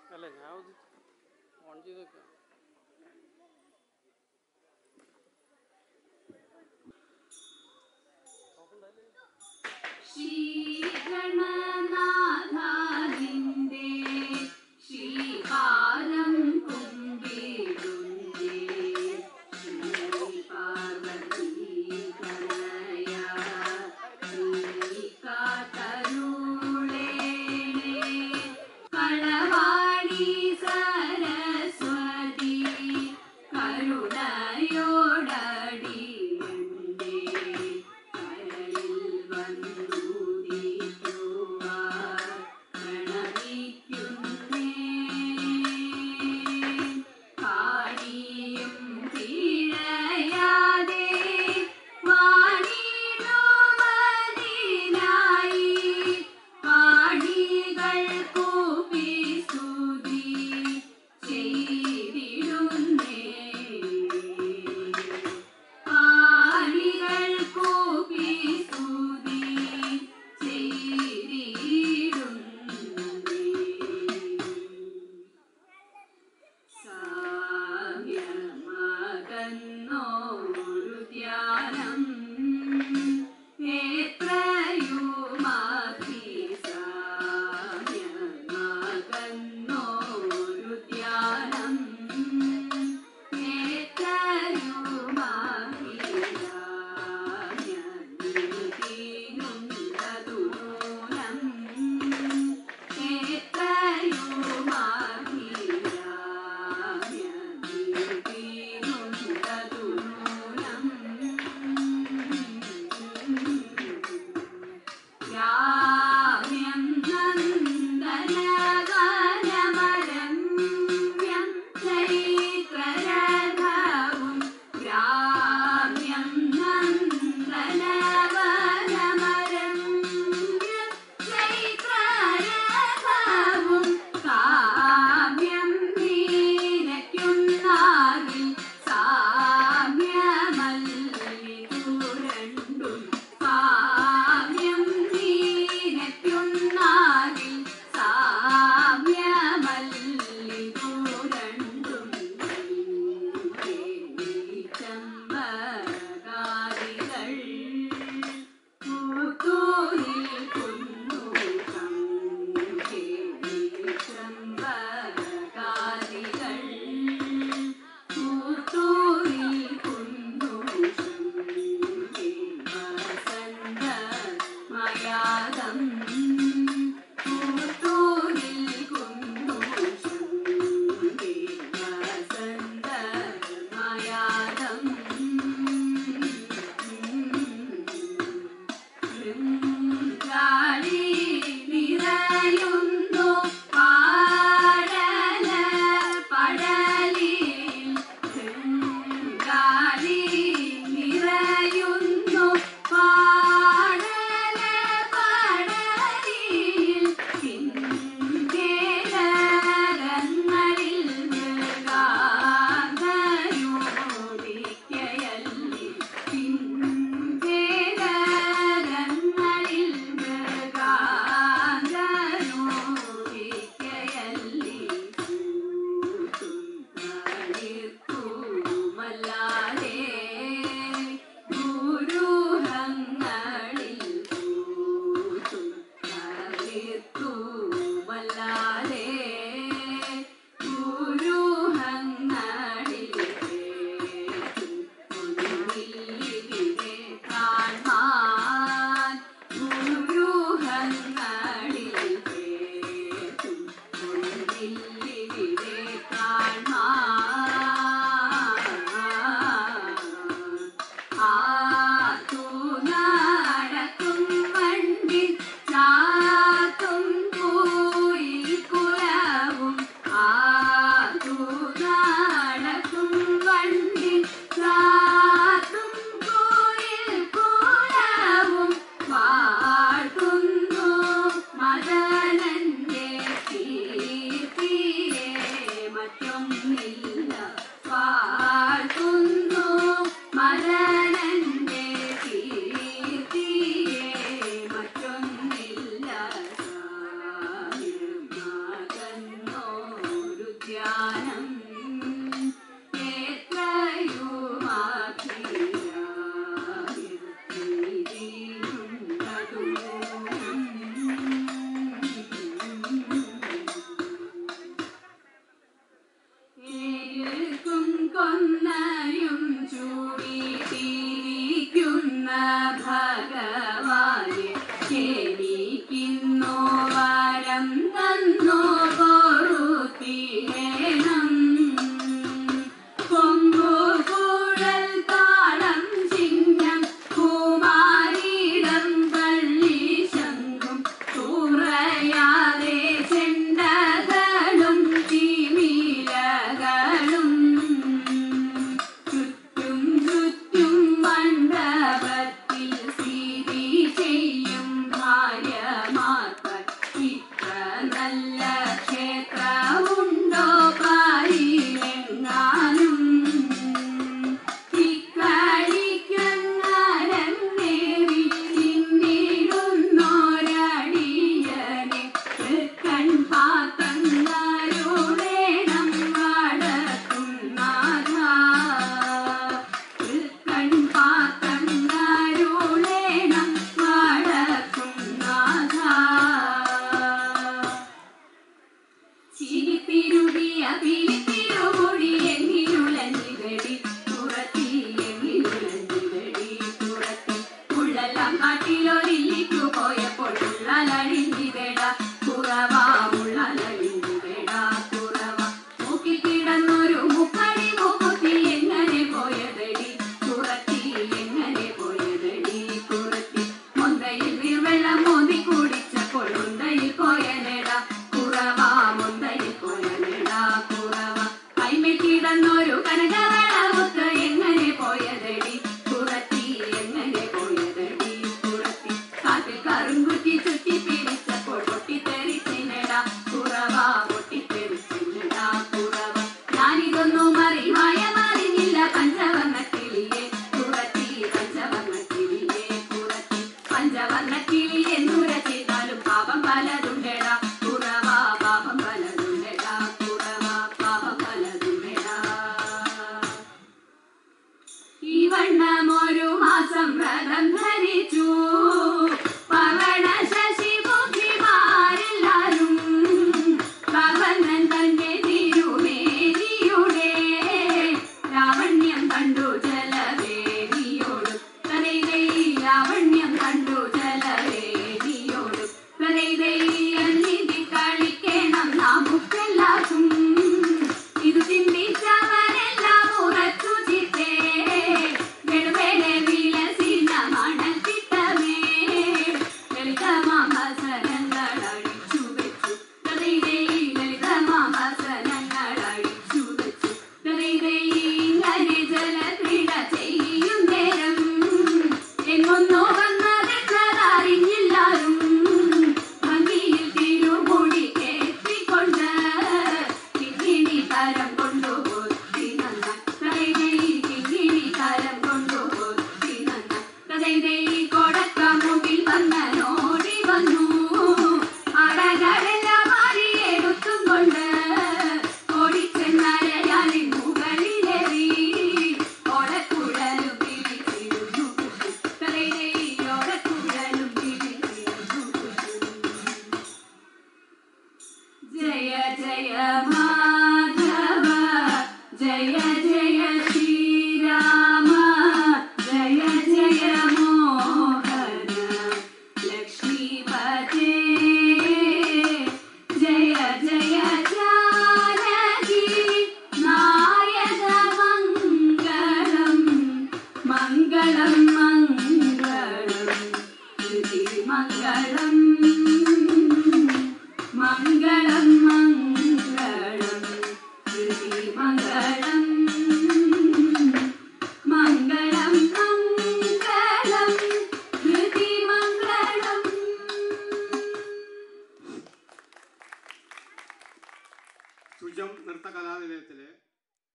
Mother ഭഗവാനെ കേളിക്കുന്നു വരം തന്നു പൊറുത്തിടേണം. കൊമ്പുകുഴൽ താളം ചിഹ്നം കുമാരീടം പള്ളി ശംഖും കുറയാതെ ചെണ്ടകളും തിമിലകളും ചുറ്റും ചുറ്റും മണ്ഡപത്തിൽ സ്ഥിതി ചെയ്യും ഭാര്യമാർക്കായി ഇത്ര നല്ല ക്ഷേത്രമുണ്ടോ പാരിലെങ്ങാനും. ഇക്കളിക്കങ്ങരങ്ങേറി പിന്നിടുന്നോരടിയനെ തൃക്കൺ പാത്തങ്ങരുടേണം വടക്കുന്നാഥ. തൃക്കൺ പാത്തങ്ങരുടേണം വടക്കുന്നാഥ. ചിരിത്തിരുടിയ പിരിത്തിരുമുടി എങ്ങിലുളഞ്ഞിതടി തുറത്തി എങ്ങിലുളഞ്ഞിതടി തുറത്തി. ഉള്ളെല്ലാം കാട്ടിലൊരില്ലിക്കു പോയപ്പോൾ ഉള്ളലഴിഞ്ഞിതട കുറവ ഉള്ളലഴിഞ്ഞിതട കുറവ. മൂക്കിൽ കിടന്നൊരു മുപ്പടി മൂക്കുത്തി എങ്ങനെ പോയതടി തുറത്തി എങ്ങനെ പോയതടി തുറത്തി. മൊന്തയിൽ നീർവെള്ളം മോന്തി കുടിച്ചപ്പോൾ മുന്തയിൽ പോയനെട കുറവ മുന്തയിൽ പോയനെട കുറവ. കൈമേൽ കിടന്നൊരു കനകവളമുത്ത് എങ്ങനെ പോയതടി തുറത്തി എങ്ങനെ പോയതടി തുറത്തി. കാട്ടിൽ കറുങ്കുറ്റി ചുറ്റി പിടിച്ചപ്പോൾ പൊട്ടിത്തെറിച്ചിനെട കുറവ പൊട്ടിത്തെറിച്ചിനെട കുറവ. ഞാനിതൊന്നും മറിഞ്ഞില്ല പഞ്ചവർണ്ണക്കിളിയെ തുറത്തി പഞ്ചവർണ്ണക്കിളിയെ തുറത്തി. പഞ്ചവർണ്ണക്കിളിയെ നുര ചെയ്താലും പാപം പലതുണ്ടെട കുറവ പാപം പലതുണ്ടെട കുറവ പാപം പലതുണ്ടെട. ഈ വണ്ണമൊരു മാസം വ്രതം ധരിച്ചു പവണ ശശി ബുദ്ധിമാരെല്ലാരും. ഭഗവന്നൻ തന്റെ തിരുമേനിയുടെ ലാവണ്യം കണ്ടു ജലവേദിയോടും തനൈതൈ ലാവണ്യം കണ്ടു ജലവേദിയോടും തനൈതൈ അന്നിധി കളിക്കണം നമുക്കെല്ലാവർക്കും. ഇത് ചിന്തിച്ചവരെല്ലാം ഉറച്ചു ചിത്തേ വെളുവേലെ വിലസിന മണൽ ചിത്തമേ ലളിതമാസനങ്ങൾ അടിച്ചു വെച്ചു തനൈതൈ ലളിതമാസനങ്ങൾ അടിച്ചു വെച്ചു തനൈതൈ. ഇങ്ങനെ ജലക്രീഡ ചെയ്യും നേരം എങ്ങൊന്നു വന്നതെന്നതറിഞ്ഞില്ലാരും. ഭംഗിയിൽ തിരുമുടി കേട്ടിക്കൊണ്ട് കിങ്ങിണി കരം കൊണ്ടുപോയി നന്നായി തനൈതൈ കിങ്ങിണി കരം കൊണ്ടുപോയി നന്നായി തനൈതൈ. കൊടക്കമുകിൽ വന്നനോടി വന്നു അടകളെല്ലാം മാറിയെടുത്തും കൊണ്ട് ഓടിച്ചെന്നരയാലിൻ മുകളിലേറി ഓടക്കുഴലും പിടിച്ചിരുന്നു തനൈതൈ ഓടക്കുഴലും പിടിച്ചിരുന്നു. ജയ ജയ മാധവ ജയ ജയ ശ്രീരാമ ജയ ജയ മോഹന ലക്ഷ്മീപതേ. ജയ ജയ ജാനകി നായക മംഗളം മംഗളം